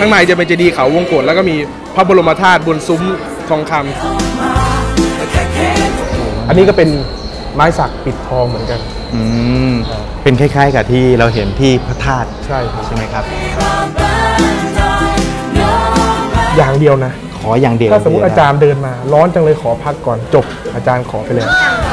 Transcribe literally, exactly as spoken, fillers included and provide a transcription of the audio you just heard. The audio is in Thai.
ข้างในจะเป็นเจดีย์เขาวงกฏแล้วก็มีพระบรมธาตุบนซุ้มทองคำอันนี้ก็เป็นไม้สักปิดทองเหมือนกันอืมเป็นคล้ายๆกับที่เราเห็นที่พระธาตุใช่ครับใช่ไหมครับอย่างเดียวนะขออย่างเดียวถ้าสมมติอาจารย์เดินมาร้อนจังเลยขอพักก่อนจบอาจารย์ขอไปเลย